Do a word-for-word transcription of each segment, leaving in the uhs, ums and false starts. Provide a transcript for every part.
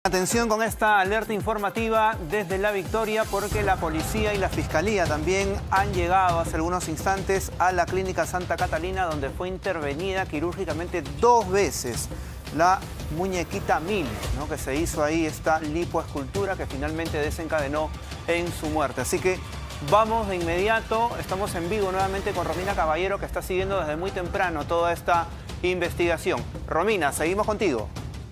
Atención con esta alerta informativa desde La Victoria, porque la policía y la fiscalía también han llegado hace algunos instantes a la clínica Santa Catalina, donde fue intervenida quirúrgicamente dos veces la muñequita Mili, ¿no? Que se hizo ahí esta lipoescultura que finalmente desencadenó en su muerte. Así que vamos de inmediato, estamos en vivo nuevamente con Romina Caballero, que está siguiendo desde muy temprano toda esta investigación. Romina, seguimos contigo.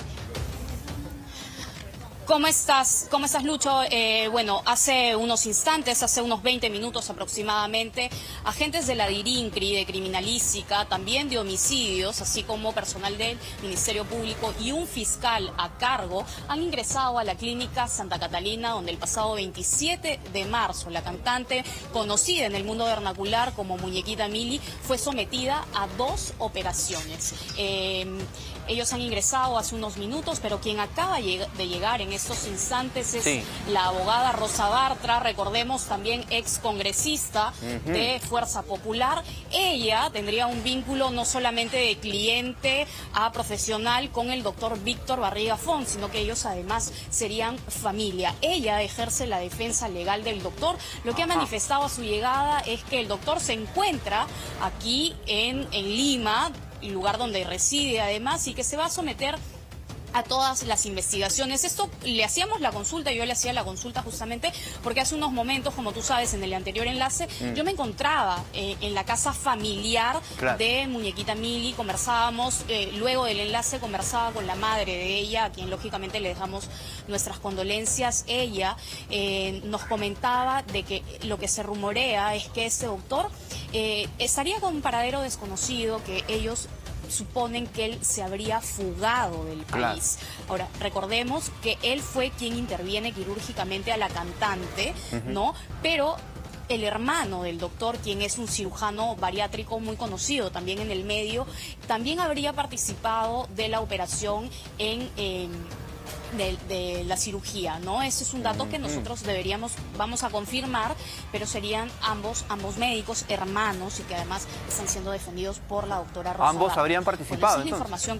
¿Cómo estás? ¿Cómo estás, Lucho? Eh, bueno, hace unos instantes, hace unos veinte minutos aproximadamente, agentes de la DIRINCRI, de Criminalística, también de homicidios, así como personal del Ministerio Público y un fiscal a cargo, han ingresado a la clínica Santa Catalina, donde el pasado veintisiete de marzo la cantante, conocida en el mundo vernacular como Muñequita Mili, fue sometida a dos operaciones. Eh, ellos han ingresado hace unos minutos, pero quien acaba de llegar en estos instantes es sí. la abogada Rosa Bartra, recordemos, también ex congresista uh-huh. de Fuerza Popular. Ella tendría un vínculo no solamente de cliente a profesional con el doctor Víctor Barriga Fong, sino que ellos además serían familia. Ella ejerce la defensa legal del doctor. Lo que ha manifestado a su llegada es que el doctor se encuentra aquí en, en Lima, lugar donde reside además, y que se va a someter a todas las investigaciones. Esto le hacíamos la consulta, yo le hacía la consulta justamente porque hace unos momentos, como tú sabes, en el anterior enlace, mm. yo me encontraba eh, en la casa familiar claro. de Muñequita Mili, conversábamos, eh, luego del enlace conversaba con la madre de ella, a quien lógicamente le dejamos nuestras condolencias. Ella eh, nos comentaba de que lo que se rumorea es que este doctor eh, estaría con un paradero desconocido, que ellos suponen que él se habría fugado del país. Claro. Ahora, recordemos que él fue quien interviene quirúrgicamente a la cantante, uh-huh. ¿no? Pero el hermano del doctor, quien es un cirujano bariátrico muy conocido también en el medio, también habría participado de la operación en... Eh, De, de la cirugía, ¿no? Ese es un dato que nosotros deberíamos, vamos a confirmar, pero serían ambos, ambos médicos hermanos y que además están siendo defendidos por la doctora Rosa. ¿Ambos Bartra. habrían participado? Bueno, esa es la información.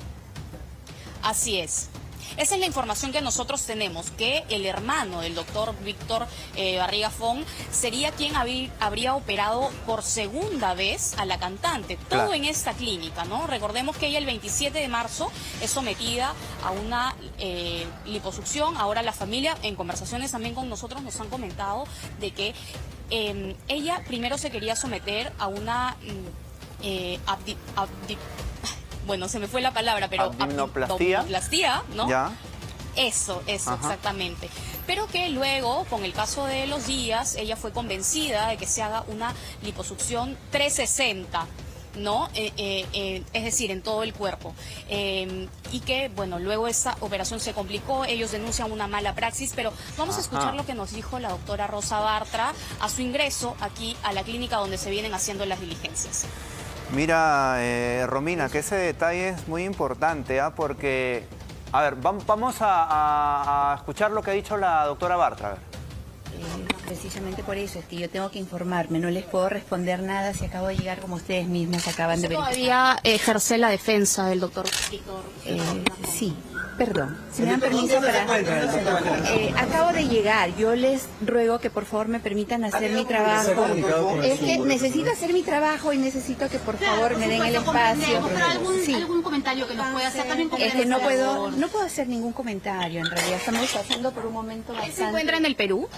Así es. Esa es la información que nosotros tenemos, que el hermano del doctor Víctor eh, Barriga Fong sería quien habí, habría operado por segunda vez a la cantante, todo claro. en esta clínica, ¿no? Recordemos que ella el veintisiete de marzo es sometida a una eh, liposucción. Ahora la familia, en conversaciones también con nosotros, nos han comentado de que eh, ella primero se quería someter a una eh, abdi, abdi, bueno, se me fue la palabra, pero abdominoplastia, abdominoplastia, ¿no? Ya. Eso, eso, Ajá. exactamente. Pero que luego, con el paso de los días, ella fue convencida de que se haga una liposucción trescientos sesenta, ¿no? Eh, eh, eh, es decir, en todo el cuerpo. Eh, y que, bueno, luego esa operación se complicó, ellos denuncian una mala praxis, pero vamos Ajá. a escuchar lo que nos dijo la doctora Rosa Bartra a su ingreso aquí a la clínica donde se vienen haciendo las diligencias. Mira, eh, Romina, que ese detalle es muy importante, ¿eh? Porque, a ver, vamos, vamos a, a, a escuchar lo que ha dicho la doctora Bartra. A ver. Eh, precisamente por eso es que yo tengo que informarme, no les puedo responder nada si acabo de llegar como ustedes mismos acaban de verificar. ¿Todavía ejerce la defensa del doctor Víctor? Eh, sí, perdón, si me dan permiso para... Eh, acabo de llegar, yo les ruego que por favor me permitan hacer mi trabajo. Es que necesito hacer mi trabajo y necesito que por favor me den el espacio. ¿Algún, sí. ¿Algún comentario que nos pueda hacer también? Es que no puedo, no puedo hacer ningún comentario, en realidad estamos pasando por un momento bastante... ¿Se encuentra en el Perú?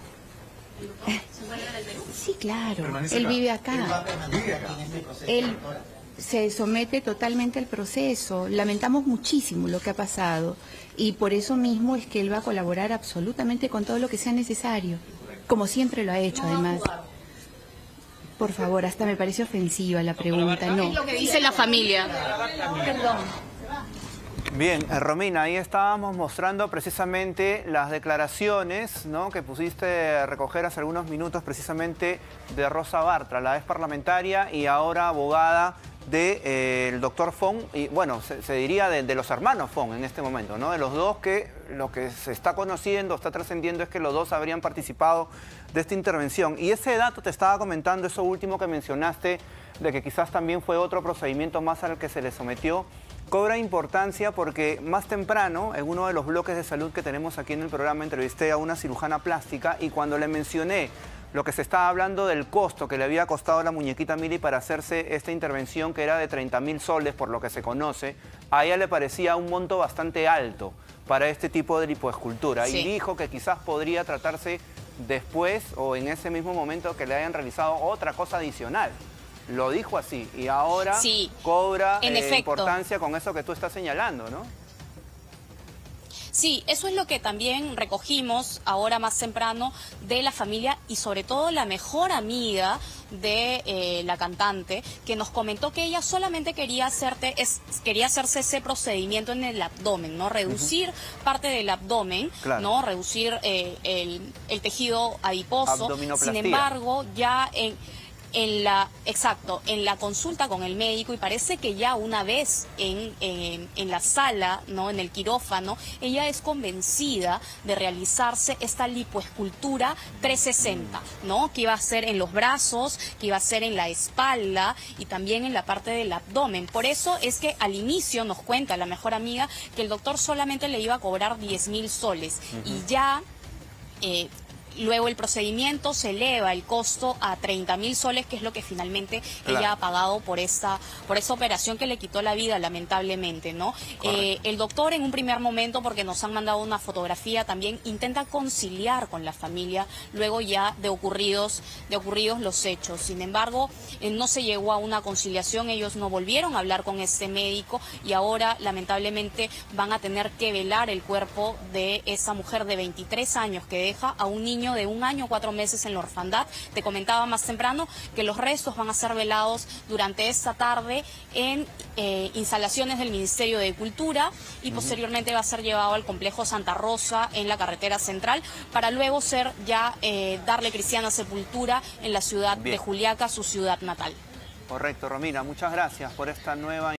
Sí, claro. Él vive acá. Él se somete totalmente al proceso. Lamentamos muchísimo lo que ha pasado y por eso mismo es que él va a colaborar absolutamente con todo lo que sea necesario, como siempre lo ha hecho además. Por favor, hasta me parece ofensiva la pregunta. No. Es lo que dice la familia. Perdón. Bien, Romina, ahí estábamos mostrando precisamente las declaraciones, ¿no?, que pusiste recoger hace algunos minutos precisamente de Rosa Bartra, la ex parlamentaria y ahora abogada del de, eh, doctor Fong, y bueno, se, se diría de, de los hermanos Fong en este momento, ¿no? De los dos, que lo que se está conociendo, está trascendiendo, es que los dos habrían participado de esta intervención. Y ese dato te estaba comentando, eso último que mencionaste, de que quizás también fue otro procedimiento más al que se le sometió. cobra importancia porque más temprano, en uno de los bloques de salud que tenemos aquí en el programa, entrevisté a una cirujana plástica y cuando le mencioné lo que se estaba hablando del costo que le había costado a la muñequita Mili para hacerse esta intervención, que era de treinta mil soles, por lo que se conoce, a ella le parecía un monto bastante alto para este tipo de lipoescultura. Sí. Y dijo que quizás podría tratarse después o en ese mismo momento que le hayan realizado otra cosa adicional. Lo dijo así y ahora sí, cobra eh, importancia con eso que tú estás señalando, ¿no? Sí, eso es lo que también recogimos ahora más temprano de la familia y sobre todo la mejor amiga de eh, la cantante, que nos comentó que ella solamente quería, hacerte, es, quería hacerse ese procedimiento en el abdomen, ¿no? Reducir uh-huh. parte del abdomen, claro. ¿no? Reducir eh, el, el tejido adiposo. Sin embargo, ya en... En la, exacto, en la consulta con el médico, y parece que ya una vez en, en, en la sala, ¿no? En el quirófano, ella es convencida de realizarse esta lipoescultura trescientos sesenta, ¿no? Que iba a ser en los brazos, que iba a ser en la espalda y también en la parte del abdomen. Por eso es que al inicio nos cuenta la mejor amiga que el doctor solamente le iba a cobrar diez mil soles uh-huh. y ya... Eh, Luego el procedimiento se eleva el costo a treinta mil soles, que es lo que finalmente claro. ella ha pagado por esta, por esta operación que le quitó la vida, lamentablemente, ¿no? Eh, el doctor en un primer momento, porque nos han mandado una fotografía, también intenta conciliar con la familia luego ya de ocurridos, de ocurridos los hechos. Sin embargo, eh, no se llegó a una conciliación, ellos no volvieron a hablar con este médico y ahora lamentablemente van a tener que velar el cuerpo de esa mujer de veintitrés años que deja a un niño de un año, cuatro meses en la orfandad. Te comentaba más temprano que los restos van a ser velados durante esta tarde en eh, instalaciones del Ministerio de Cultura y uh-huh. posteriormente va a ser llevado al complejo Santa Rosa en la carretera central para luego ser ya eh, darle cristiana sepultura en la ciudad Bien. de Juliaca, su ciudad natal. Correcto, Romina, muchas gracias por esta nueva